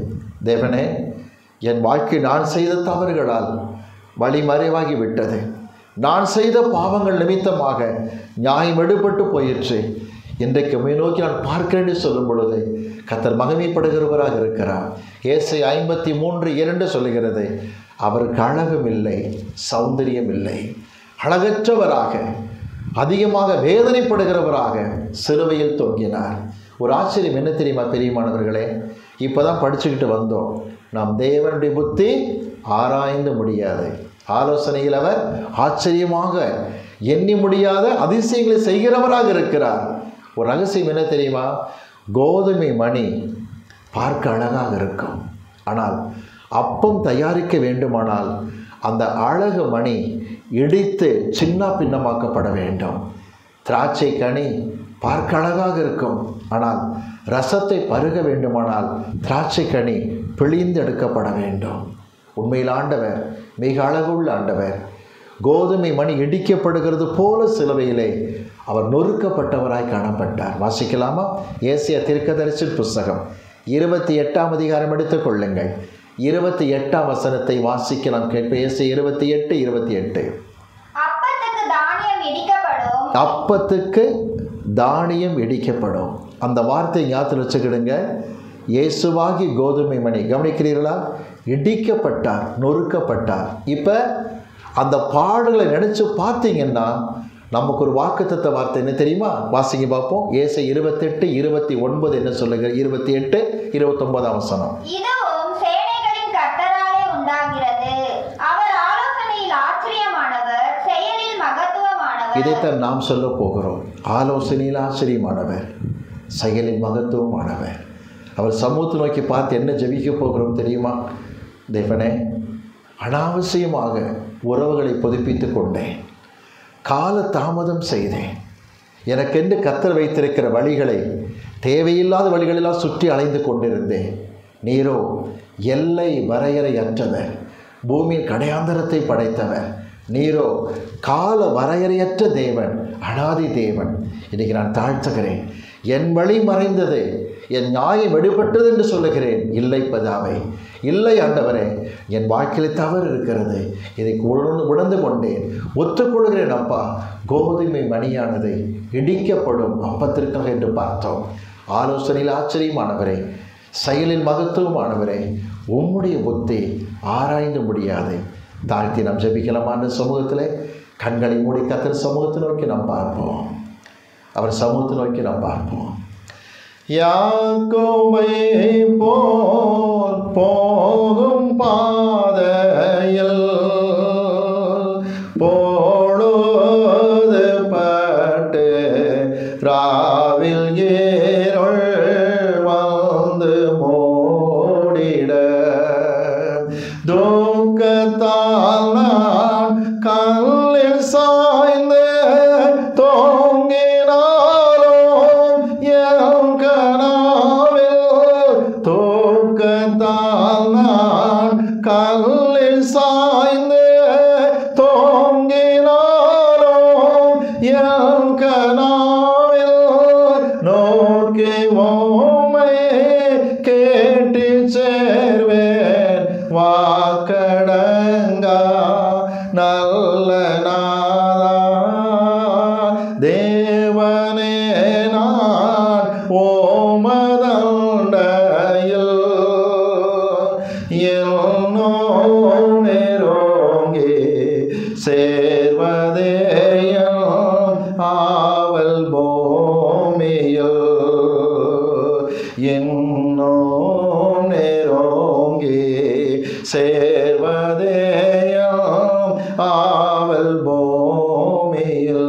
தேவனே, என் வாழ்க்கை நான் செய்த தவறுகளால் வழிமறைவாகி விட்டது. நான் செய்த பாவங்கள் நிமித்தமாக நியாயம் எடுபட்டு போயிற்று. இன்றைக்கு உம்மை நோக்கி நான் பார்க்கிறேன்னு சொல்லும் பொழுது கர்த்தர் மகிமைப்படுகிறவராக இருக்கிறார். ஏசாயா 53:2 சொல்லுகிறது, அவருக்கு அழகும் இல்லை, சௌந்தரியம் இல்லை, அழகற்றவராக அதிகமாக வேதனைப்படுகிறவராக சிலுவையில் தொங்கினார். ஒரு ஆச்சரியம் என்ன தெரியுமா பெரியமானவர்களே? இப்போ தான் படிச்சுக்கிட்டு வந்தோம், நாம் தேவனுடைய புத்தி ஆராய்ந்து முடியாது, ஆலோசனையில் அவர் ஆச்சரியமாக எண்ணி முடியாத அதிசயங்களை செய்கிறவராக இருக்கிறார். ஒரு ரகசியம் என்ன தெரியுமா? கோதுமை மணி பார்க்க அழகாக இருக்கும், ஆனால் அப்பம் தயாரிக்க வேண்டுமானால் அந்த அழகு மணி இடித்து சின்ன பின்னமாக்கப்பட வேண்டும். திராட்சை கனி பார்க்க அழகாக இருக்கும், ஆனால் ரசத்தை பருக வேண்டுமானால் திராட்சை கனி பிழிந்து எடுக்கப்பட வேண்டும். உண்மையில் ஆண்டவர் மிக அழகுள்ள ஆண்டவர். கோதுமை மணி இடிக்கப்படுகிறது போல சிலுவையிலே அவர் நொறுக்கப்பட்டவராய் காணப்பட்டார். வாசிக்கலாமா? ஏசாயா தீர்க்கதரிசியின் புஸ்தகம் 28ஆம் அதிகாரம் எடுத்துக் கொள்ளுங்கள். 28ஆம் வசனத்தை வாசிக்க நாம் கேட்போம். ஏசாயா 28:28. அப்பத்துக்கு தானியம் இடிக்கப்படும். அந்த வார்த்தை ஞாபகத்தில் வச்சுக்கிடுங்க. இயேசுவாகி கோதுமை மணி, கவனிக்கிறீர்களா? இடிக்கப்பட்டார், நொறுக்கப்பட்டார். இப்போ அந்த பாடலை நினைச்சு பார்த்தீங்கன்னா நமக்கு ஒரு வாக்குத்தத்த வார்த்தை என்ன தெரியுமா? வாசிங்க பார்ப்போம். ஏசாயா 28:29 என்ன சொல்லுங்க? 28:29 வசனம். இதுவும் சேனைகளின் கர்த்தராலே உண்டாகிறது, அவர் ஆலோசனையில் ஆச்சரியமானவர், செயலில் மகத்துவமானவர். இதைத்தான் நாம் சொல்ல போகிறோம். ஆலோசனையில் ஆச்சரியமானவர், செயலில் மகத்துவமானவர். அவர் சமூகத்தை நோக்கி பார்த்து என்ன ஜெபிக்க போகிறோம் தெரியுமா? தேவனே, அனாவசியமாக உறவுகளை புதுப்பித்து கொண்டேன், கால தாமதம் செய்தேன், எனக்கென்று கர்த்தர் வைத்திருக்கிற வழிகளை தேவையில்லாத வழிகளெல்லாம் சுற்றி அலைந்து கொண்டிருந்தேன். நீரோ எல்லை வரையறையற்றவர், பூமியின் கடையாந்தரத்தை படைத்தவர். நீரோ கால வரையறையற்ற தேவன், அனாதி தேவன். இன்றைக்கி நான் தாழ்த்துகிறேன். என் வழி மறைந்தது, என் நியாயம் எடுபட்டது என்று சொல்லுகிறேன். இல்லை பிதாவே, இல்லை ஆண்டவரே, என் வாழ்க்கையில் தவறு இருக்கிறது, இதை உணர்ந்து கொண்டேன், ஒத்துக்கொள்கிறேன் அப்பா. கோதுமை மணியானது இடிக்கப்படும் அப்பத்திற்காக என்று பார்த்தோம். ஆலோசனையில் ஆச்சரியமானவரே, செயலில் மகத்துவமானவரே, உம்முடைய புத்தி ஆராய்ந்து முடியாது. தாழ்த்தி நாம் ஜெபிக்கலாமான சமூகத்தில் கண்களை மூடி கர்த்தர் சமூகத்தை நோக்கி நாம் பார்ப்போம். அவர் சமூகத்தை நோக்கி நாம் பார்ப்போம். யாக்கோபை போல் போகும் பாதையில் போடுது பட்டு ராவில் ஏருள் வந்து மூடிட துக்கத்தால் நான் கல்லில் சாய்ந்து தோங்கினாலும் என் கனாவில் துக்கத்தால் நான் கல்லில் சாய்ந்து தோங்கினாலும் என் கனாவில் நோக்கி உம்மை கேட்டு சேர்வேன். வாக்கடங்கா நல்ல நாதா தேவனே, நான் ஓமதண்டையில் என்னோ நெருங்கி சேர்வதேயம் ஆவல் பூமியில் என்னோ நெருங்கி சேர்வதேயம் ஆவல் பூமியில்.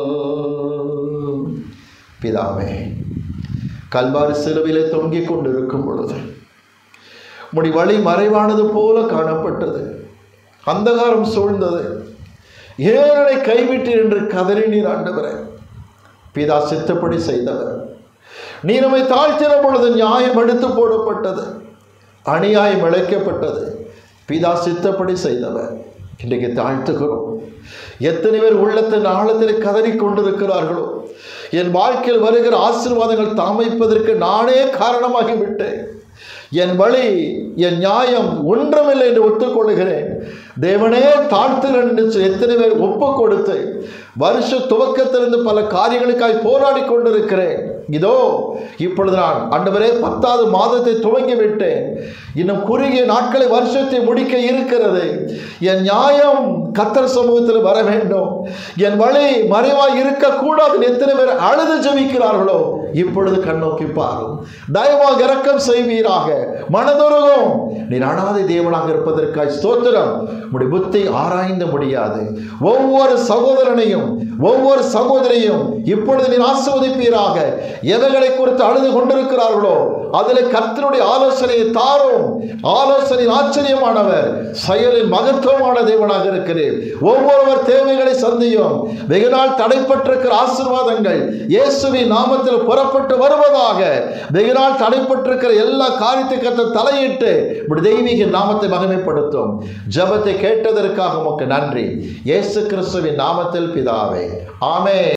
பிதாவே, கல்வாரி சிலுவையிலே தொங்கிக் கொண்டிருக்கும் பொழுது முடி வழி மறைவானது போல காணப்பட்டது, அந்தகாரம் சூழ்ந்தது. ஏழனை கைவிட்டீர் என்று கதறினீர் ஆண்டவரே. பிதா சித்தப்படி செய்தவர். நீ நம்மை தாழ்த்தின பொழுது நியாயம் எடுத்து போடப்பட்டது, அநியாயம் இழைக்கப்பட்டது. பிதா சித்தப்படி செய்தவர். இன்றைக்கு தாழ்த்துகிறோம். எத்தனை பேர் உள்ளத்தின் ஆழத்தில் கதறி கொண்டிருக்கிறார்களோ, என் வாழ்க்கையில் வருகிற ஆசீர்வாதங்கள் தாமைப்பதற்கு நானே காரணமாகிவிட்டேன், என் வழி என் நியாயம் ஒன்றுமில்லை என்று ஒத்துக்கொள்கிறேன். தேவனே தாழ்த்துகிறேன் என்று எத்தனை பேர் ஒப்பு கொடுத்து வருஷ துவக்கத்திலிருந்து பல காரியங்களுக்காய் போராடி கொண்டிருக்கிறேன். இதோ இப்பொழுது நான் ஆண்டவரே 10வது மாதத்தை துவங்கி விட்டேன். இன்னும் குறுகிய நாட்களை வருஷத்தை முடிக்க இருக்கிறது. என் நியாயம் கர்த்தர் சமூகத்தில் வர வேண்டும். என் வழி மறைவாய் இருக்கக்கூடாது. எத்தனை பேர் அழுது ஜெபிக்கிறார்களோ இப்பொழுது கண்ணோக்கி பாரும். தயவாக இரக்கம் செய்வீராக. மனதுருகும். நீர் அனாதை தேவனாக இருப்பதற்காய் ஸ்தோத்திரம். உம்முடைய புத்தி ஆராய்ந்து முடியாது. ஒவ்வொரு சகோதரனையும் ஒவ்வொரு சகோதரியும் இப்பொழுது நீர் ஆசீர்வதிப்பீராக. எவைகளை குறித்து அழுது கொண்டிருக்கிறார்களோ அதில் கர்த்தருடைய ஆலோசனையை தாரும். ஆலோசனை ஆச்சரியமானவர், செயலில் மகத்துவமான தேவனாக இருக்கிறேன். ஒவ்வொருவர் தேவைகளை சந்தியும். வெகு நாள் தடைப்பட்டிருக்கிற ஆசீர்வாதங்கள் இயேசுவின் நாமத்தில் புறப்பட்டு வருவதாக. வெகு நாள் தடைப்பட்டிருக்கிற எல்லா காரியத்துக்கு தலையிட்டு தெய்வீக நாமத்தை மகிமைப்படுத்தும். ஜெபத்தை கேட்டதற்காக உமக்கு நன்றி. இயேசு கிறிஸ்துவின் நாமத்தில் பிதாவே, ஆமென்.